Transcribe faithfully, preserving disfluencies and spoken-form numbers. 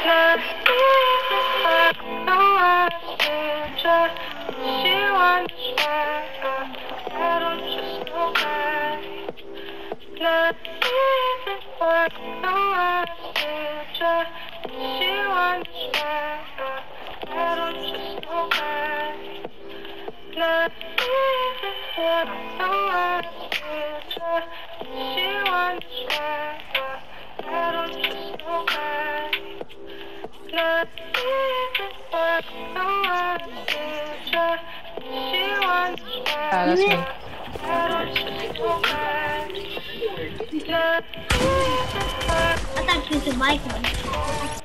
Not even her, no one is just she wants better. I don't just know why. Not even her, no one is just she wants better. I don't just know why. Not even her, no one is just she wants better. I don't just know why. Not even her, no one is just she wants Ah, that's me. better. I don't just know why. Not even her. I thought you was a bike one.